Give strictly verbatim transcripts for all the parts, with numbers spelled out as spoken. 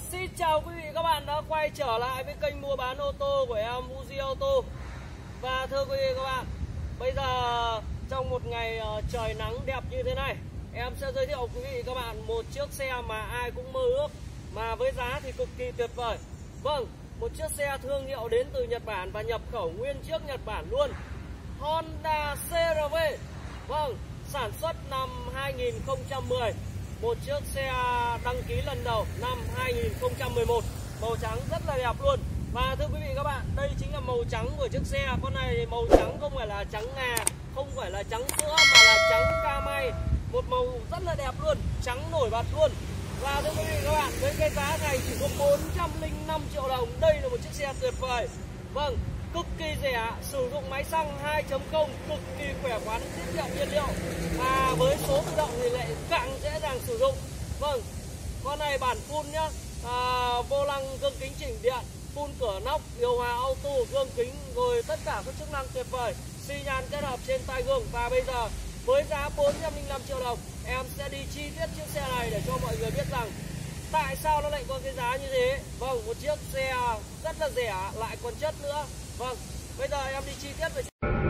Xin chào quý vị các bạn đã quay trở lại với kênh mua bán ô tô của em Fuji Auto. Và thưa quý vị các bạn, bây giờ trong một ngày trời nắng đẹp như thế này, em sẽ giới thiệu quý vị các bạn một chiếc xe mà ai cũng mơ ước, mà với giá thì cực kỳ tuyệt vời. Vâng, một chiếc xe thương hiệu đến từ Nhật Bản và nhập khẩu nguyên chiếc Nhật Bản luôn, Honda xê rờ vê. Vâng, sản xuất năm hai nghìn không trăm mười. Một chiếc xe đăng ký lần đầu năm hai nghìn không trăm mười một. Màu trắng rất là đẹp luôn. Và thưa quý vị các bạn, đây chính là màu trắng của chiếc xe. Con này màu trắng không phải là trắng ngà, không phải là trắng sữa, mà là trắng ca may. Một màu rất là đẹp luôn, trắng nổi bật luôn. Và thưa quý vị các bạn, với cái giá này chỉ có bốn trăm lẻ năm triệu đồng. Đây là một chiếc xe tuyệt vời. Vâng, cực kỳ rẻ, sử dụng máy xăng hai chấm không, cực kỳ khỏe khoắn, tiết kiệm nhiên liệu. Và với số tự động thì lại càng dễ dàng sử dụng. Vâng, con này bản full nhá, à, vô lăng gương kính chỉnh điện, full cửa nóc, điều hòa auto, gương kính, rồi tất cả các chức năng tuyệt vời, xi nhan kết hợp trên tai gương. Và bây giờ với giá bốn trăm lẻ năm triệu đồng, em sẽ đi chi tiết chiếc xe này để cho mọi người biết rằng tại sao nó lại có cái giá như thế. Vâng, một chiếc xe rất là rẻ lại còn chất nữa. Vâng, bây giờ em đi chi tiết về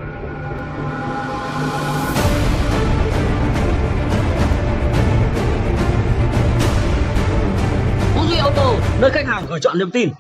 Fuji Auto, nơi khách hàng gửi chọn niềm tin.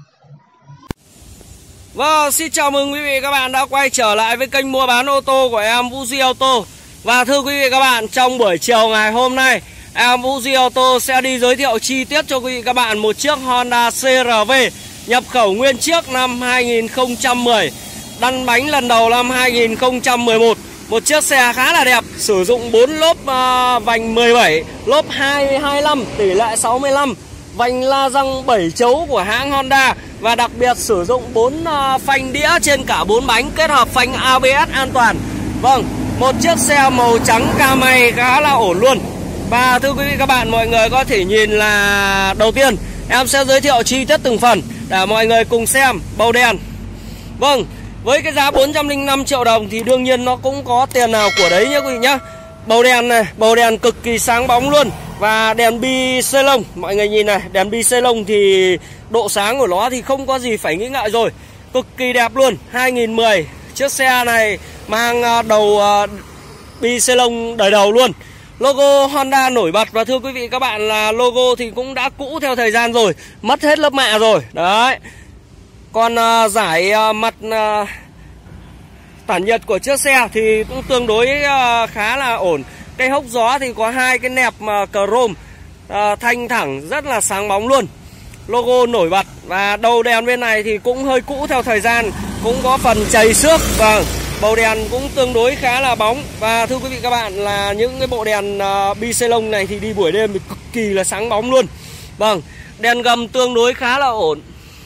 Vâng, xin chào mừng quý vị các bạn đã quay trở lại với kênh mua bán ô tô của em Fuji Auto. Và thưa quý vị các bạn, trong buổi chiều ngày hôm nay, em Fuji Auto sẽ đi giới thiệu chi tiết cho quý vị các bạn một chiếc Honda xê rờ vê nhập khẩu nguyên chiếc năm hai nghìn không trăm mười, lăn bánh lần đầu năm hai nghìn không trăm mười một. Một chiếc xe khá là đẹp, sử dụng bốn lốp uh, vành mười bảy, lốp hai hai lăm, tỷ lệ sáu mươi lăm, vành la răng bảy chấu của hãng Honda. Và đặc biệt sử dụng bốn uh, phanh đĩa trên cả bốn bánh, kết hợp phanh a bê ét an toàn. Vâng, một chiếc xe màu trắng ca may khá là ổn luôn. Và thưa quý vị các bạn, mọi người có thể nhìn là đầu tiên em sẽ giới thiệu chi tiết từng phần để mọi người cùng xem. Bầu đèn, vâng, với cái giá bốn trăm lẻ năm triệu đồng thì đương nhiên nó cũng có tiền nào của đấy nhé quý vị nhá. Bầu đèn này, bầu đèn cực kỳ sáng bóng luôn. Và đèn bi xê lông, mọi người nhìn này, đèn bi xê lông thì độ sáng của nó thì không có gì phải nghĩ ngợi rồi, cực kỳ đẹp luôn. Hai nghìn mười, chiếc xe này mang đầu bi xê lông đời đầu luôn. Logo Honda nổi bật. Và thưa quý vị các bạn là logo thì cũng đã cũ theo thời gian rồi, mất hết lớp mạ rồi. Đấy. Còn uh, giải uh, mặt uh, tản nhiệt của chiếc xe thì cũng tương đối uh, khá là ổn. Cái hốc gió thì có hai cái nẹp uh, chrome uh, thanh thẳng rất là sáng bóng luôn. Logo nổi bật. Và đầu đèn bên này thì cũng hơi cũ theo thời gian, cũng có phần chày xước. Vâng, bầu đèn cũng tương đối khá là bóng. Và thưa quý vị các bạn là những cái bộ đèn uh, bi xê lông này thì đi buổi đêm thì cực kỳ là sáng bóng luôn. Vâng, đèn gầm tương đối khá là ổn.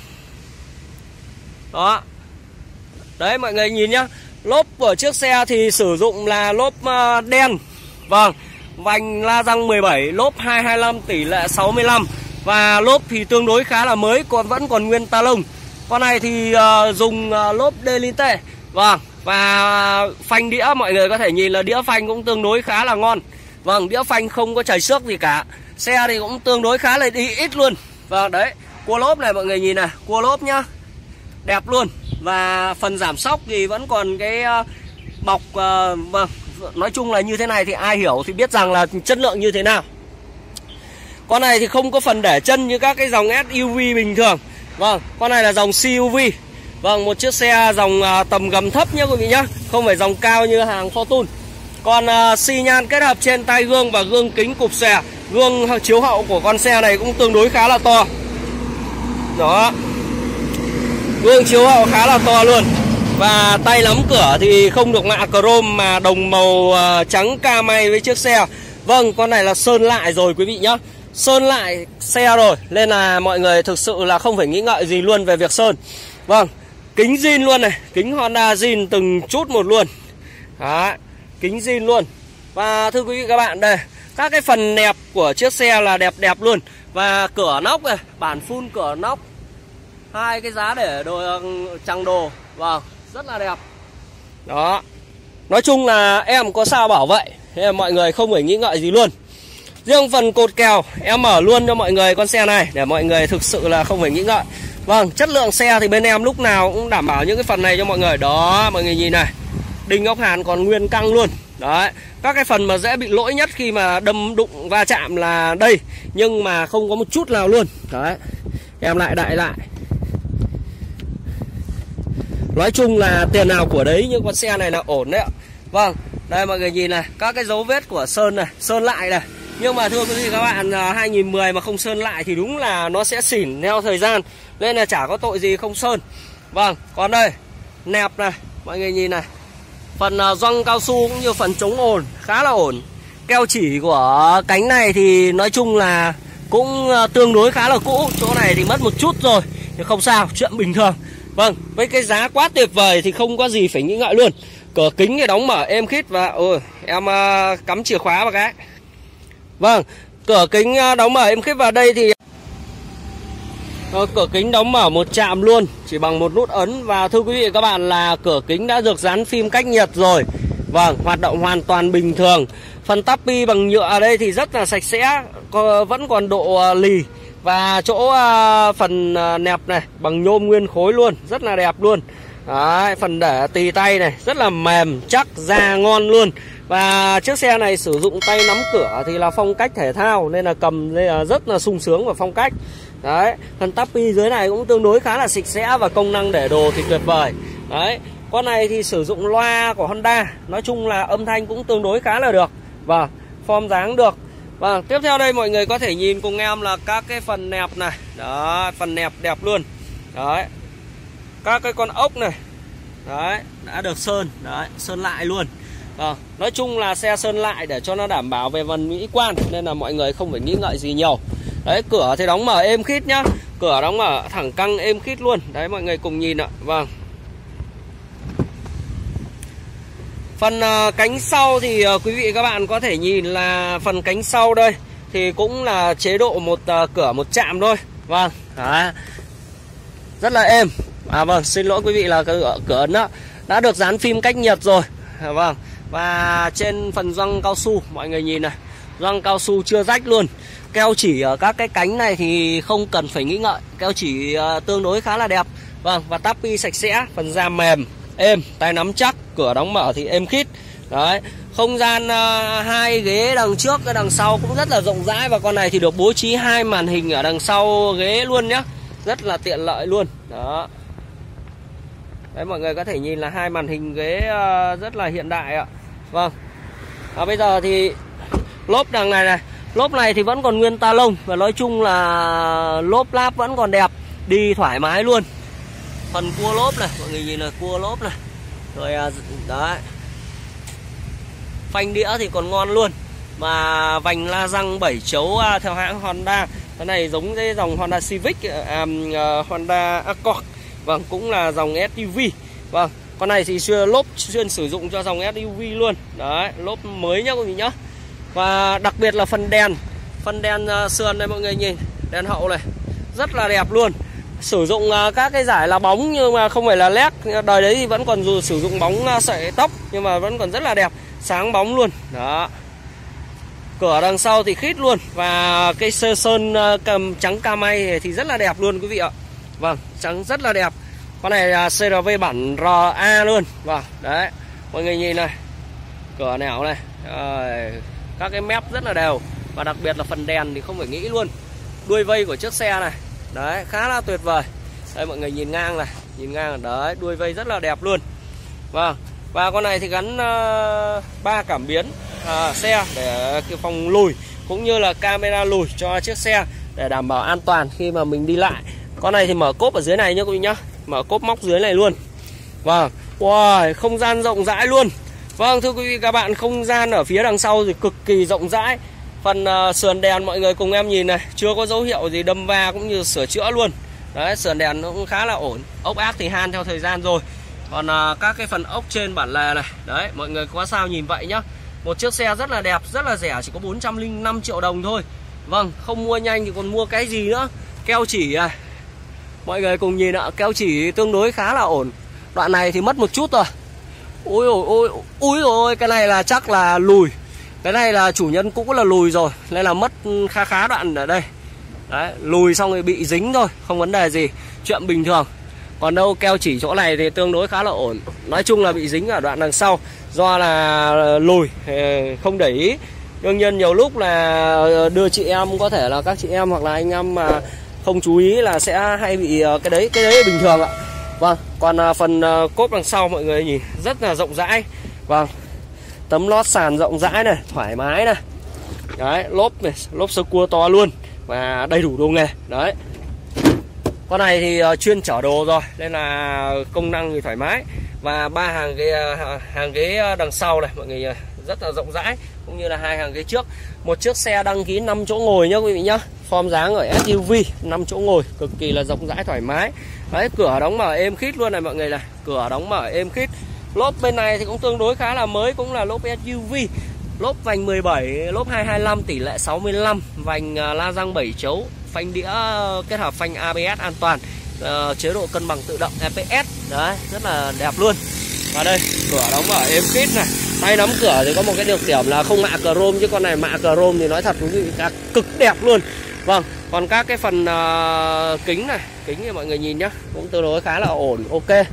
Đó. Đấy mọi người nhìn nhá. Lốp của chiếc xe thì sử dụng là lốp uh, đen. Vâng, vành la răng mười bảy, lốp hai hai lăm, tỷ lệ sáu mươi lăm. Và lốp thì tương đối khá là mới, còn vẫn còn nguyên ta lông. Con này thì uh, dùng uh, lốp Delinte. Vâng, và phanh đĩa mọi người có thể nhìn là đĩa phanh cũng tương đối khá là ngon. Vâng, đĩa phanh không có chảy xước gì cả. Xe thì cũng tương đối khá là đi ít luôn. Vâng, đấy, cua lốp này mọi người nhìn này, cua lốp nhá, đẹp luôn. Và phần giảm sóc thì vẫn còn cái uh, bọc uh, vâng, nói chung là như thế này thì ai hiểu thì biết rằng là chất lượng như thế nào. Con này thì không có phần để chân như các cái dòng ét u vê bình thường. Vâng, con này là dòng xê u vê. Vâng, một chiếc xe dòng uh, tầm gầm thấp nhá quý vị nhá, không phải dòng cao như hàng Fortune. Còn uh, xi nhan kết hợp trên tai gương và gương kính cụp xòe. Gương chiếu hậu của con xe này cũng tương đối khá là to. Đó, gương chiếu hậu khá là to luôn. Và tay nắm cửa thì không được mạ chrome mà đồng màu uh, trắng ca may với chiếc xe. Vâng, con này là sơn lại rồi quý vị nhá, sơn lại xe rồi, nên là mọi người thực sự là không phải nghĩ ngợi gì luôn về việc sơn. Vâng, kính zin luôn này, kính Honda zin từng chút một luôn. Đó, kính zin luôn. Và thưa quý vị các bạn, đây, các cái phần nẹp của chiếc xe là đẹp đẹp luôn. Và cửa nóc này, bản full cửa nóc, hai cái giá để đồ chằng đồ. Vâng, rất là đẹp. Đó, nói chung là em có sao bảo vậy, nên mọi người không phải nghĩ ngợi gì luôn. Riêng phần cột kèo em mở luôn cho mọi người con xe này để mọi người thực sự là không phải nghĩ ngợi. Vâng, chất lượng xe thì bên em lúc nào cũng đảm bảo những cái phần này cho mọi người. Đó, mọi người nhìn này, đinh ốc hàn còn nguyên căng luôn. Đấy, các cái phần mà dễ bị lỗi nhất khi mà đâm đụng va chạm là đây, nhưng mà không có một chút nào luôn. Đấy, em lại đại lại. Nói chung là tiền nào của đấy, nhưng con xe này là ổn đấy ạ. Vâng, đây mọi người nhìn này, các cái dấu vết của sơn này, sơn lại này. Nhưng mà thưa quý vị các bạn, hai nghìn mười mà không sơn lại thì đúng là nó sẽ xỉn theo thời gian, nên là chả có tội gì không sơn. Vâng, còn đây, nẹp này, mọi người nhìn này. Phần gioăng cao su cũng như phần chống ồn khá là ổn. Keo chỉ của cánh này thì nói chung là cũng tương đối khá là cũ. Chỗ này thì mất một chút rồi, nhưng không sao, chuyện bình thường. Vâng, với cái giá quá tuyệt vời thì không có gì phải nghĩ ngợi luôn. Cửa kính thì đóng mở êm khít và ôi, em uh, cắm chìa khóa vào cái. Vâng, cửa kính uh, đóng mở êm khít vào đây thì uh, cửa kính đóng mở một chạm luôn, chỉ bằng một nút ấn. Và thưa quý vị các bạn là cửa kính đã được dán phim cách nhiệt rồi. Vâng, hoạt động hoàn toàn bình thường. Phần tappi bằng nhựa ở đây thì rất là sạch sẽ, vẫn còn độ uh, lì. Và chỗ uh, phần uh, nẹp này bằng nhôm nguyên khối luôn, rất là đẹp luôn. Đấy, phần để tì tay này rất là mềm, chắc, da ngon luôn. Và chiếc xe này sử dụng tay nắm cửa thì là phong cách thể thao, nên là cầm nên là rất là sung sướng và phong cách. Đấy, phần tappi dưới này cũng tương đối khá là sạch sẽ và công năng để đồ thì tuyệt vời. Đấy, con này thì sử dụng loa của Honda, nói chung là âm thanh cũng tương đối khá là được. Và form dáng được. Vâng, tiếp theo đây mọi người có thể nhìn cùng em là các cái phần nẹp này. Đó, phần nẹp đẹp luôn. Đấy, các cái con ốc này. Đấy, đã được sơn. Đấy, sơn lại luôn. Vâng, nói chung là xe sơn lại để cho nó đảm bảo về phần mỹ quan, nên là mọi người không phải nghĩ ngợi gì nhiều. Đấy, cửa thì đóng mở êm khít nhá. Cửa đóng mở thẳng căng êm khít luôn. Đấy, mọi người cùng nhìn ạ. Vâng. Phần uh, cánh sau thì uh, quý vị các bạn có thể nhìn là phần cánh sau đây thì cũng là chế độ một uh, cửa một chạm thôi. Vâng, đấy, rất là êm. À vâng, xin lỗi quý vị là cửa, cửa ấn đó đã được dán phim cách nhiệt rồi. À, vâng, và trên phần gioăng cao su mọi người nhìn này, gioăng cao su chưa rách luôn. Keo chỉ ở các cái cánh này thì không cần phải nghĩ ngợi, keo chỉ uh, tương đối khá là đẹp. Vâng, và tappi sạch sẽ, phần da mềm, êm, tay nắm chắc, cửa đóng mở thì êm khít. Đấy, không gian uh, hai ghế đằng trước cái đằng sau cũng rất là rộng rãi. Và con này thì được bố trí hai màn hình ở đằng sau ghế luôn nhá, rất là tiện lợi luôn. Đó, đấy, mọi người có thể nhìn là hai màn hình ghế uh, rất là hiện đại ạ. Vâng, và bây giờ thì lốp đằng này này, lốp này thì vẫn còn nguyên ta lông. Và nói chung là lốp láp vẫn còn đẹp, đi thoải mái luôn. Phần cua lốp này, mọi người nhìn là cua lốp này. Rồi đấy, phanh đĩa thì còn ngon luôn. Mà vành la răng bảy chấu theo hãng Honda. Cái này giống cái dòng Honda Civic, à, uh, Honda Accord. Vâng, cũng là dòng ét u vê. Vâng, con này thì xưa lốp chuyên sử dụng cho dòng ét u vê luôn. Đấy, lốp mới nhá quý vị nhá. Và đặc biệt là phần đèn, phần đèn uh, sườn này mọi người nhìn, đèn hậu này rất là đẹp luôn. Sử dụng uh, các cái giải là bóng nhưng mà không phải là led. Đời đấy thì vẫn còn dù sử dụng bóng uh, sợi tóc, nhưng mà vẫn còn rất là đẹp, sáng bóng luôn. Đó, cửa đằng sau thì khít luôn. Và cái sơ sơn uh, cầm trắng camay thì rất là đẹp luôn quý vị ạ. Vâng, trắng rất là đẹp. Con này là xê rờ vê bản rờ a luôn. Vâng, đấy, mọi người nhìn này, cửa nẻo này, à, các cái mép rất là đều. Và đặc biệt là phần đèn thì không phải nghĩ luôn. Đuôi vây của chiếc xe này, đấy, khá là tuyệt vời. Đây mọi người nhìn ngang này, nhìn ngang đấy, đuôi vây rất là đẹp luôn. Vâng, và con này thì gắn ba uh, cảm biến uh, xe để phòng lùi, cũng như là camera lùi cho chiếc xe để đảm bảo an toàn khi mà mình đi lại. Con này thì mở cốp ở dưới này nhá quý vị nhá, mở cốp móc dưới này luôn. Vâng, wow, không gian rộng rãi luôn. Vâng, thưa quý vị các bạn, không gian ở phía đằng sau thì cực kỳ rộng rãi. Phần uh, sườn đèn mọi người cùng em nhìn này, chưa có dấu hiệu gì đâm va cũng như sửa chữa luôn. Đấy, sườn đèn nó cũng khá là ổn. Ốc ác thì han theo thời gian rồi. Còn uh, các cái phần ốc trên bản lề này, đấy, mọi người có sao nhìn vậy nhá. Một chiếc xe rất là đẹp, rất là rẻ, chỉ có bốn trăm lẻ năm triệu đồng thôi. Vâng, không mua nhanh thì còn mua cái gì nữa. Keo chỉ à, mọi người cùng nhìn ạ, keo chỉ tương đối khá là ổn. Đoạn này thì mất một chút rồi. Ôi ôi ôi, ôi ôi, cái này là chắc là lùi. Cái này là chủ nhân cũ là lùi rồi nên là mất khá khá đoạn ở đây. Đấy, lùi xong rồi bị dính thôi, không vấn đề gì, chuyện bình thường. Còn đâu keo chỉ chỗ này thì tương đối khá là ổn. Nói chung là bị dính ở đoạn đằng sau do là lùi, không để ý. Đương nhiên nhiều lúc là đưa chị em, có thể là các chị em hoặc là anh em mà không chú ý là sẽ hay bị cái đấy, cái đấy bình thường ạ. Vâng, còn phần cốp đằng sau mọi người nhìn rất là rộng rãi. Vâng, tấm lót sàn rộng rãi này, thoải mái này. Đấy, lốp này, lốp sơ cua to luôn và đầy đủ đồ nghề. Đấy. Con này thì uh, chuyên chở đồ rồi nên là công năng thì thoải mái. Và ba hàng ghế hàng ghế đằng sau này mọi người rất là rộng rãi, cũng như là hai hàng ghế trước. Một chiếc xe đăng ký năm chỗ ngồi nhá quý vị nhá. Form dáng ở ét u vê, năm chỗ ngồi cực kỳ là rộng rãi thoải mái. Đấy, cửa đóng mở êm khít luôn này mọi người này, cửa đóng mở êm khít. Lốp bên này thì cũng tương đối khá là mới, cũng là lốp ét u vê. Lốp vành mười bảy, lốp hai hai lăm tỷ lệ sáu mươi lăm, vành la răng bảy chấu, phanh đĩa kết hợp phanh a bê ét an toàn, uh, chế độ cân bằng tự động e pê ét. Đấy, rất là đẹp luôn. Và đây, cửa đóng mở êm khít này. Tay nắm cửa thì có một cái được điểm là không mạ chrome, chứ con này mạ chrome thì nói thật quý vị là cực đẹp luôn. Vâng, còn các cái phần uh, kính này, kính thì mọi người nhìn nhá, cũng tương đối khá là ổn, ok.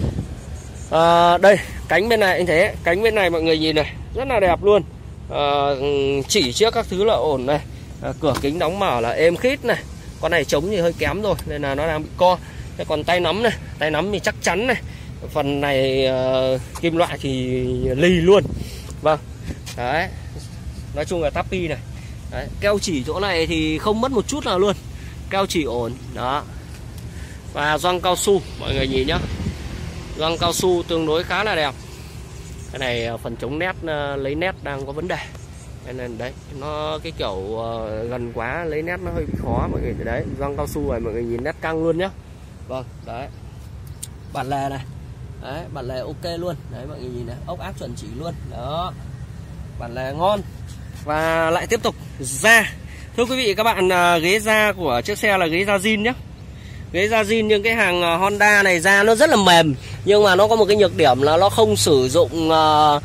Uh, đây, cánh bên này anh thấy, cánh bên này mọi người nhìn này, rất là đẹp luôn. Uh, chỉ chiếc các thứ là ổn này. Uh, cửa kính đóng mở là êm khít này. Con này chống thì hơi kém rồi nên là nó đang bị co. Thế còn tay nắm này, tay nắm thì chắc chắn này. Phần này uh, kim loại thì lì luôn. Vâng. Đấy. Nói chung là tapi này. Đấy. Keo chỉ chỗ này thì không mất một chút nào luôn. Keo chỉ ổn. Đó. Và gioăng cao su mọi người nhìn nhá. Gioăng cao su tương đối khá là đẹp. Cái này phần chống nét, lấy nét đang có vấn đề nên đấy, nó cái kiểu uh, gần quá lấy nét nó hơi bị khó mọi người. Đấy, gioăng cao su này mọi người nhìn nét căng luôn nhá. Vâng, đấy. Bản lề này. Đấy, bản lề ok luôn. Đấy mọi người nhìn này, ốc ác chuẩn chỉ luôn. Đó. Bản lề ngon. Và lại tiếp tục da. Thưa quý vị các bạn, ghế da của chiếc xe là ghế da zin nhá. Ghế da zin, nhưng cái hàng Honda này da nó rất là mềm, nhưng mà nó có một cái nhược điểm là nó không sử dụng uh,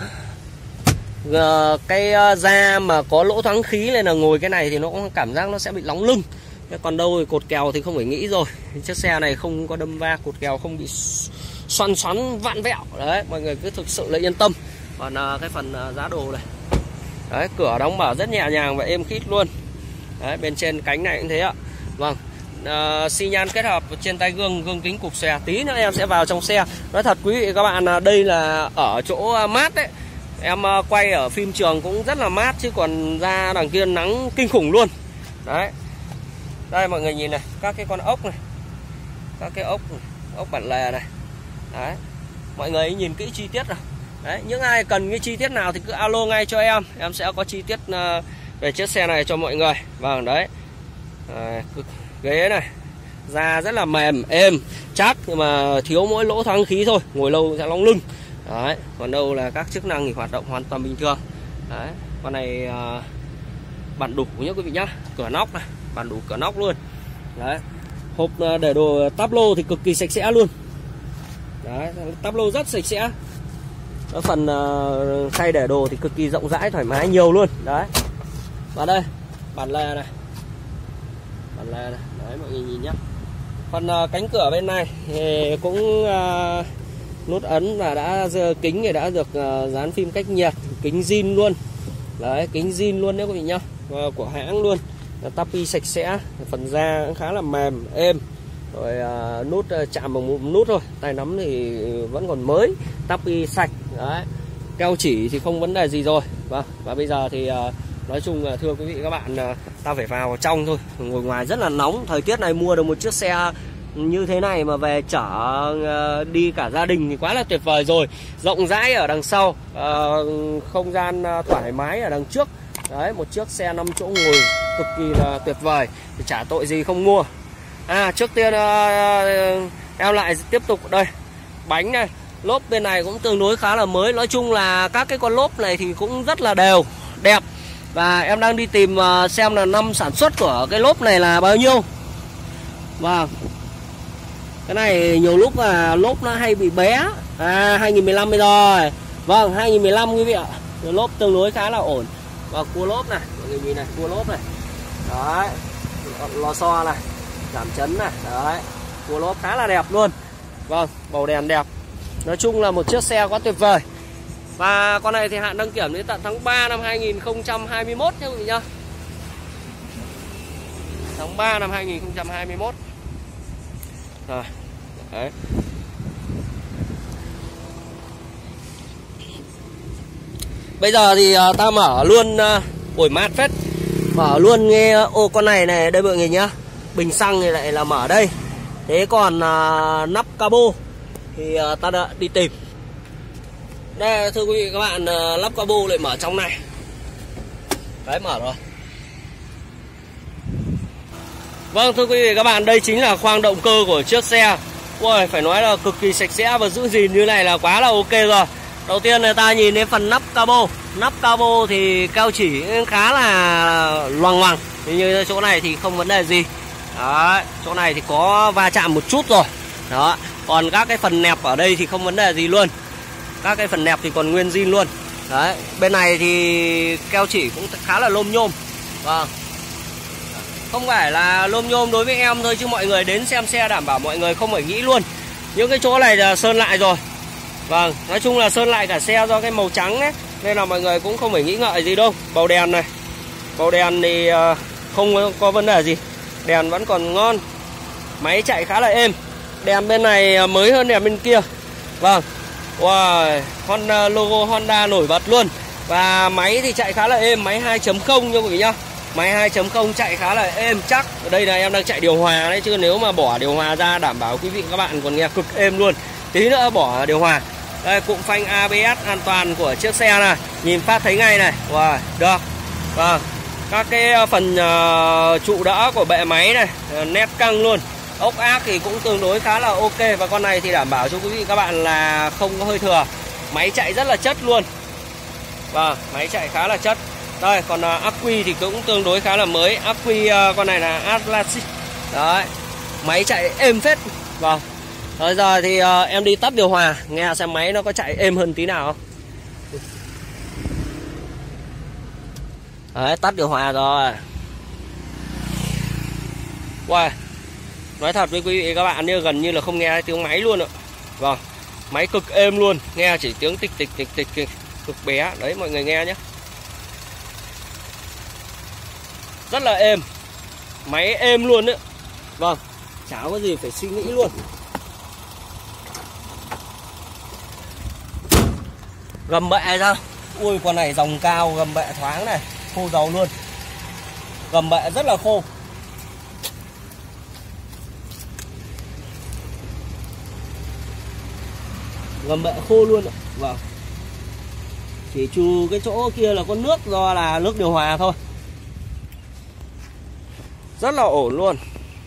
uh, cái da mà có lỗ thoáng khí, nên là ngồi cái này thì nó có cảm giác nó sẽ bị nóng lưng. Còn đâu thì cột kèo thì không phải nghĩ rồi, chiếc xe này không có đâm va, cột kèo không bị xoắn xoắn vặn vẹo. Đấy, mọi người cứ thực sự là yên tâm. Còn uh, cái phần uh, giá đồ này, đấy, cửa đóng mở rất nhẹ nhàng và êm khít luôn. Đấy, bên trên cánh này cũng thế ạ. Vâng. Uh, xi nhan kết hợp trên tay gương, gương kính cụp xòe. Tí nữa em sẽ vào trong xe. Nói thật quý vị các bạn, đây là ở chỗ mát đấy. Em uh, quay ở phim trường cũng rất là mát, chứ còn ra đằng kia nắng kinh khủng luôn. Đấy. Đây mọi người nhìn này, các cái con ốc này, các cái ốc này, ốc bản lề này. Đấy. Mọi người nhìn kỹ chi tiết nào. Đấy, những ai cần cái chi tiết nào thì cứ alo ngay cho em. Em sẽ có chi tiết uh, về chiếc xe này cho mọi người. Vâng, đấy. À, ghế này, da rất là mềm, êm, chắc, nhưng mà thiếu mỗi lỗ thoáng khí thôi, ngồi lâu sẽ nóng lưng. Đấy, còn đâu là các chức năng thì hoạt động hoàn toàn bình thường. Đấy, con này uh, bản đủ nhé quý vị nhá, cửa nóc này, bản đủ cửa nóc luôn. Đấy, hộp uh, để đồ táp lô thì cực kỳ sạch sẽ luôn. Đấy, táp lô rất sạch sẽ. Cái phần uh, khay để đồ thì cực kỳ rộng rãi, thoải mái nhiều luôn. Đấy, và đây, bản lề này. Bản lề này, đấy mọi người nhìn nhé. Phần uh, cánh cửa bên này thì cũng uh, nút ấn và đã kính thì đã được uh, dán phim cách nhiệt, kính zin luôn. Đấy, kính zin luôn đấy quý vị nhá, uh, của hãng luôn. Tapi sạch sẽ, phần da cũng khá là mềm, êm. Rồi uh, nút uh, chạm bằng một nút thôi, tay nắm thì vẫn còn mới, tapi sạch. Đấy, keo chỉ thì không vấn đề gì rồi. Vâng, và bây giờ thì uh, nói chung là thưa quý vị các bạn, ta phải vào trong thôi, ngồi ngoài rất là nóng. Thời tiết này mua được một chiếc xe như thế này mà về chở đi cả gia đình thì quá là tuyệt vời rồi. Rộng rãi ở đằng sau, không gian thoải mái ở đằng trước. Đấy, một chiếc xe năm chỗ ngồi cực kỳ là tuyệt vời, thì chả tội gì không mua. À, trước tiên em lại tiếp tục đây, bánh này, lốp bên này cũng tương đối khá là mới. Nói chung là các cái con lốp này thì cũng rất là đều, đẹp. Và em đang đi tìm xem là năm sản xuất của cái lốp này là bao nhiêu. Vâng, cái này nhiều lúc là lốp nó hay bị bé. À, hai nghìn mười lăm rồi. Vâng, hai nghìn mười lăm quý vị ạ. Lốp tương đối khá là ổn. Và cua lốp này, mọi người nhìn này, cua lốp này. Đấy, lò xo này, giảm chấn này, đấy. Cua lốp khá là đẹp luôn. Vâng, màu đèn đẹp. Nói chung là một chiếc xe quá tuyệt vời. Và con này thì hạn đăng kiểm đến tận tháng ba năm hai nghìn không trăm hai mươi mốt nha quý vị nhá. Tháng ba năm hai nghìn không trăm hai mươi mốt. Rồi, đấy. Bây giờ thì uh, ta mở luôn uh, ổi mát phết. Mở luôn nghe ô con này này, đây mọi người nhá. Bình xăng thì lại là mở đây. Thế còn uh, nắp cabo thì uh, ta đã đi tìm. Đây thưa quý vị các bạn, uh, lắp cabo lại mở trong này. Đấy, mở rồi. Vâng thưa quý vị các bạn, đây chính là khoang động cơ của chiếc xe. Ui, phải nói là cực kỳ sạch sẽ và giữ gìn như này là quá là ok rồi. Đầu tiên người ta nhìn đến phần nắp cabo. Nắp cabo thì keo chỉ khá là loằng ngoằng. Như chỗ này thì không vấn đề gì. Đấy, chỗ này thì có va chạm một chút rồi. Đó, còn các cái phần nẹp ở đây thì không vấn đề gì luôn. Các cái phần nẹp thì còn nguyên zin luôn. Đấy, bên này thì keo chỉ cũng khá là lôm nhôm. Vâng. Không phải là lôm nhôm đối với em thôi, chứ mọi người đến xem xe đảm bảo mọi người không phải nghĩ luôn. Những cái chỗ này là sơn lại rồi. Vâng, nói chung là sơn lại cả xe do cái màu trắng ấy, nên là mọi người cũng không phải nghĩ ngợi gì đâu. Bầu đèn này, bầu đèn thì không có vấn đề gì. Đèn vẫn còn ngon. Máy chạy khá là êm. Đèn bên này mới hơn đèn bên kia. Vâng. Wow, Honda, logo Honda nổi bật luôn. Và máy thì chạy khá là êm. Máy hai chấm không nha quý vị nhá. Máy hai chấm không chạy khá là êm chắc. Ở đây là em đang chạy điều hòa đấy, chứ nếu mà bỏ điều hòa ra đảm bảo quý vị các bạn còn nghe cực êm luôn. Tí nữa bỏ điều hòa. Đây, cụm phanh a bê ét an toàn của chiếc xe này. Nhìn phát thấy ngay này. Wow, được. Vâng. Các cái phần uh, trụ đỡ của bệ máy này, uh, nét căng luôn. Ốc ác thì cũng tương đối khá là ok. Và con này thì đảm bảo cho quý vị các bạn là không có hơi thừa. Máy chạy rất là chất luôn. Vâng, máy chạy khá là chất. Đây, còn uh, ắc quy thì cũng tương đối khá là mới. Ắc quy uh, con này là Atlas. Đấy, máy chạy êm phết. Vâng. Bây giờ thì uh, em đi tắt điều hòa, nghe xem máy nó có chạy êm hơn tí nào không. Đấy, tắt điều hòa rồi. Wow, nói thật với quý vị các bạn như gần như là không nghe tiếng máy luôn ạ. Vâng, máy cực êm luôn. Nghe chỉ tiếng tịch tịch tịch tịch, tịch cực bé. Đấy mọi người nghe nhé. Rất là êm. Máy êm luôn đấy. Vâng, chả có gì phải suy nghĩ luôn. Gầm bệ ra. Ui, con này dòng cao, gầm bệ thoáng này, khô dầu luôn. Gầm bệ rất là khô. Gầm bệ khô luôn ạ. Vâng. Chỉ trừ cái chỗ kia là có nước, do là nước điều hòa thôi. Rất là ổn luôn.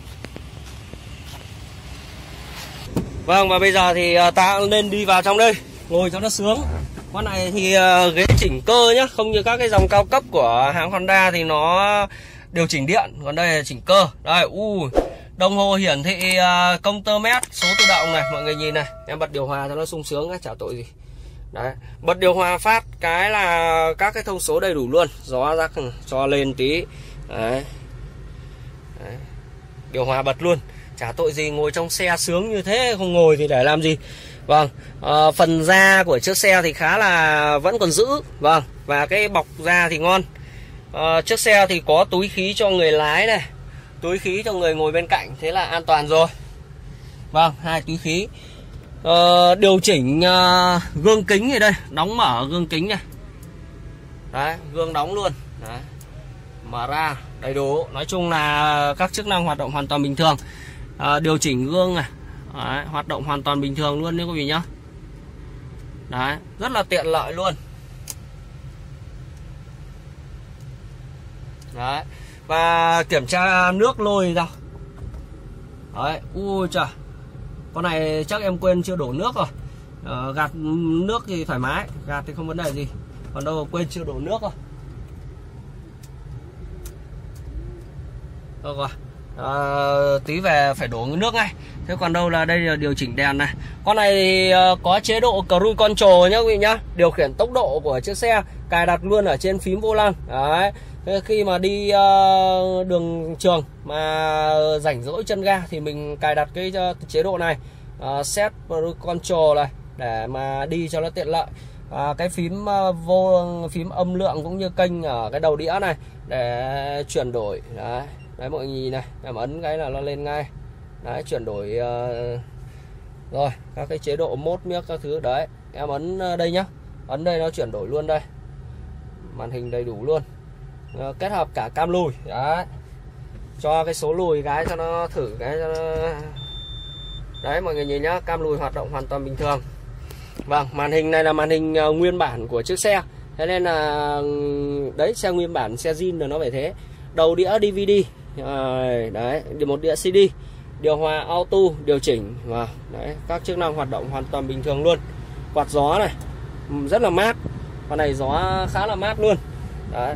Vâng, và bây giờ thì ta nên đi vào trong đây, ngồi cho nó sướng. Con này thì uh, ghế chỉnh cơ nhá, không như các cái dòng cao cấp của hãng Honda thì nó điều chỉnh điện, còn đây là chỉnh cơ. Đây, u đồng hồ hiển thị uh, công tơ mét, số tự động này, mọi người nhìn này, em bật điều hòa cho nó sung sướng ấy, chả tội gì. Đấy, bật điều hòa phát cái là các cái thông số đầy đủ luôn, gió rắc cho lên tí. Đấy. Đấy. Điều hòa bật luôn, chả tội gì, ngồi trong xe sướng như thế, không ngồi thì để làm gì. Vâng, à, phần da của chiếc xe thì khá là vẫn còn giữ. Vâng, và cái bọc da thì ngon. à, Chiếc xe thì có túi khí cho người lái này, túi khí cho người ngồi bên cạnh, thế là an toàn rồi. Vâng, hai túi khí. à, Điều chỉnh à, gương kính thì đây, đóng mở gương kính này. Đấy, gương đóng luôn. Đấy, mở ra đầy đủ. Nói chung là các chức năng hoạt động hoàn toàn bình thường. à, Điều chỉnh gương này. Đấy, hoạt động hoàn toàn bình thường luôn nha quý vị nhá. Đấy, rất là tiện lợi luôn. Đấy, và kiểm tra nước lôi ra. Đấy, ui trời, con này chắc em quên chưa đổ nước rồi. à, Gạt nước thì thoải mái, gạt thì không vấn đề gì. Còn đâu quên chưa đổ nước rồi. Được rồi. à, tí về phải đổ nước ngay. Thế còn đâu là đây là điều chỉnh đèn này. Con này thì uh, có chế độ cruise control nhá quý vị nhá, điều khiển tốc độ của chiếc xe, cài đặt luôn ở trên phím vô lăng. Đấy. Thế khi mà đi uh, đường trường mà rảnh rỗi chân ga thì mình cài đặt cái uh, chế độ này, uh, set cruise control này để mà đi cho nó tiện lợi. À, cái phím uh, vô phím âm lượng cũng như kênh ở cái đầu đĩa này để chuyển đổi. Đấy, đấy mọi người nhìn này, em ấn cái là nó lên ngay. Đấy, chuyển đổi uh, rồi các cái chế độ mốt miếc các thứ đấy, em ấn đây nhá, ấn đây nó chuyển đổi luôn đây, màn hình đầy đủ luôn, uh, kết hợp cả cam lùi. Đấy, cho cái số lùi cái cho nó thử cái cho nó... Đấy mọi người nhìn nhá, cam lùi hoạt động hoàn toàn bình thường. Vâng, màn hình này là màn hình uh, nguyên bản của chiếc xe, thế nên là đấy, xe nguyên bản, xe zin là nó phải thế. Đầu đĩa đê vê đê, uh, đấy, một đĩa xê đê, điều hòa auto điều chỉnh và đấy, các chức năng hoạt động hoàn toàn bình thường luôn. Quạt gió này rất là mát, con này gió khá là mát luôn. Đấy,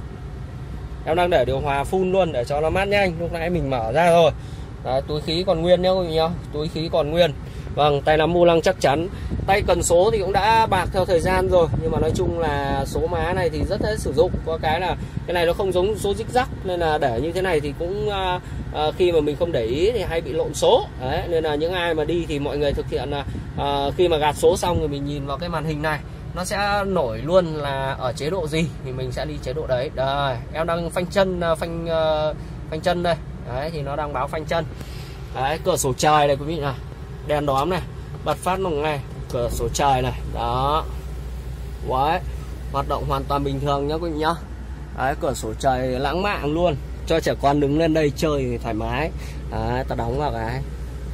em đang để điều hòa full luôn để cho nó mát nhanh, lúc nãy mình mở ra rồi. Đấy, túi khí còn nguyên nhá quý vị nhá, túi khí còn nguyên. Vâng, tay nắm vô lăng chắc chắn. Tay cần số thì cũng đã bạc theo thời gian rồi, nhưng mà nói chung là số má này thì rất dễ sử dụng. Có cái là cái này nó không giống số dích dắc, nên là để như thế này thì cũng uh, uh, khi mà mình không để ý thì hay bị lộn số. Đấy, nên là những ai mà đi thì mọi người thực hiện là uh, khi mà gạt số xong rồi mình nhìn vào cái màn hình này, nó sẽ nổi luôn là ở chế độ gì thì mình sẽ đi chế độ đấy. Đây, em đang phanh chân, phanh uh, phanh chân đây. Đấy, thì nó đang báo phanh chân. Đấy, cửa sổ trời này quý vị này, đèn đóm này, bật phát nồng này, cửa sổ trời này, đó. Đấy, hoạt động hoàn toàn bình thường nhá quý vị nhá. Đấy, cửa sổ trời lãng mạn luôn, cho trẻ con đứng lên đây chơi thoải mái. Đấy, ta đóng vào cái.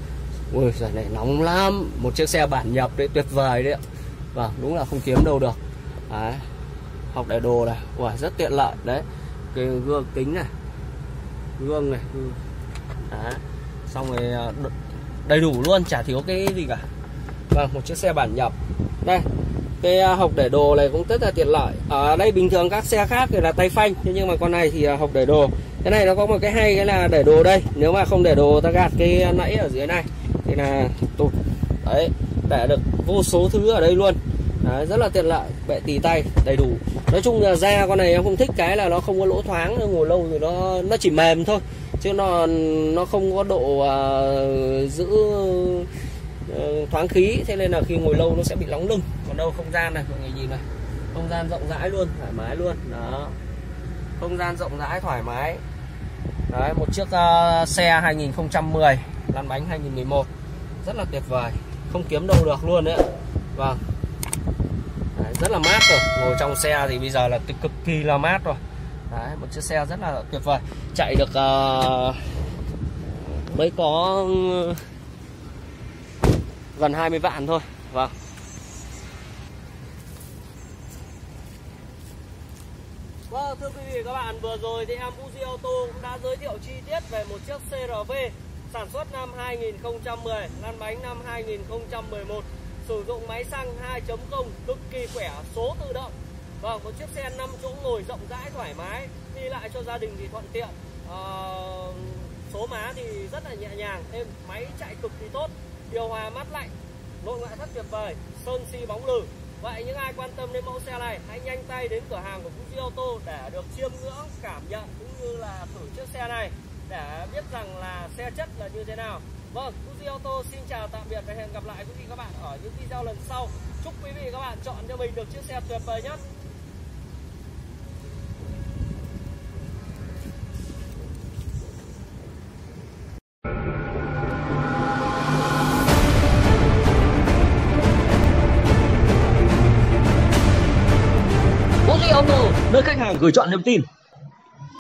Ui giời này nóng lắm, một chiếc xe bản nhập đấy, tuyệt vời đấy ạ. Vâng, đúng là không kiếm đâu được. Đấy, học để đồ này, ui rất tiện lợi đấy. Cái gương kính này, gương này, đấy. Xong rồi đầy đủ luôn, chả thiếu cái gì cả. Vâng, một chiếc xe bản nhập. Đây, cái hộc để đồ này cũng rất là tiện lợi. Ở đây bình thường các xe khác thì là tay phanh, nhưng mà con này thì hộc để đồ. Cái này nó có một cái hay, cái là để đồ đây. Nếu mà không để đồ ta gạt cái nãy ở dưới này thì là tụt. Đấy, để được vô số thứ ở đây luôn. Đấy, rất là tiện lợi, bệ tì tay đầy đủ. Nói chung là da con này em không thích cái là nó không có lỗ thoáng, ngồi lâu rồi nó nó chỉ mềm thôi, chứ nó nó không có độ uh, giữ uh, thoáng khí, thế nên là khi ngồi lâu nó sẽ bị nóng lưng. Còn đâu không gian này mọi người nhìn này, không gian rộng rãi luôn, thoải mái luôn. Đó, không gian rộng rãi thoải mái. Đấy, một chiếc uh, xe hai nghìn không trăm mười, lăn bánh hai nghìn mười một, rất là tuyệt vời, không kiếm đâu được luôn đấy. Vâng. Đấy, rất là mát rồi, ngồi trong xe thì bây giờ là cực kỳ là mát rồi. Đấy, một chiếc xe rất là tuyệt vời, chạy được uh, mới có uh, gần hai mươi vạn thôi. Vâng. Vâng, thưa quý vị các bạn, vừa rồi thì em Fuji Auto cũng đã giới thiệu chi tiết về một chiếc xê rờ vê sản xuất năm hai nghìn không trăm mười, lăn bánh năm hai nghìn không trăm mười một, sử dụng máy xăng hai chấm không, cực kỳ khỏe, số tự động. Vâng, một chiếc xe năm chỗ ngồi rộng rãi thoải mái, đi lại cho gia đình thì thuận tiện. à, Số má thì rất là nhẹ nhàng, thêm máy chạy cực kỳ tốt, điều hòa mát lạnh, nội ngoại thất tuyệt vời, sơn xi bóng lừ. Vậy những ai quan tâm đến mẫu xe này, hãy nhanh tay đến cửa hàng của Fuji Auto để được chiêm ngưỡng, cảm nhận cũng như là thử chiếc xe này để biết rằng là xe chất là như thế nào. Vâng, Fuji Auto xin chào tạm biệt và hẹn gặp lại quý vị các bạn ở những video lần sau. Chúc quý vị các bạn chọn cho mình được chiếc xe tuyệt vời nhất. Fuji Auto, nơi khách hàng gửi chọn niềm tin.